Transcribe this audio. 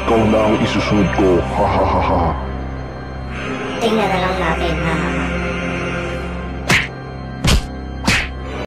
ikaw na ang isusunod ko. Ha ha ha ha. Tingnan na lang natin, ha ha ha.